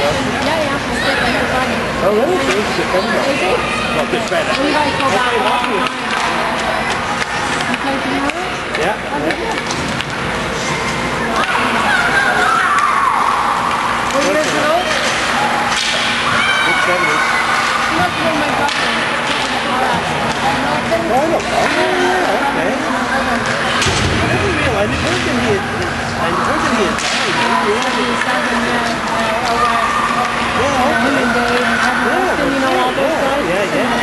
Yeah, yeah. I stayed there for Friday. Oh, really? So it's September. Is it? Well, this Friday. We guys go back all the time. You play tomorrow? Yeah. What years ago? Mid-70s. She worked with my brother. Oh, no. Yeah, okay. I didn't realize. I heard him he had died. Yeah, okay. Him and Dave and Kevin Wilson, you know all those guys? Yeah, yeah.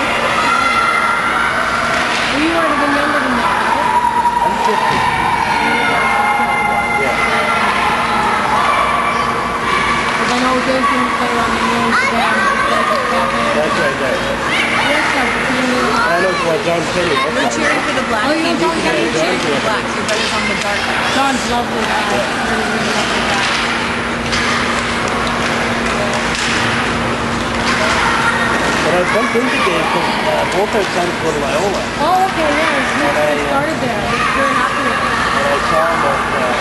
Well, you would have been younger than that, right? I'm 50. Yeah. Because I know Dave didn't play on the news then. That's right there. I know it's what John Kenny. We're cheering for the black Oh, you team. know John Kenny? We're cheering for the blacks. Your brother's on the dark side. John's lovely guy. Really, really lovely guy. But I bumped into Dave because both our sons go to Iowa. Oh, okay, yeah. He started there. He's very happy with it. And I saw him at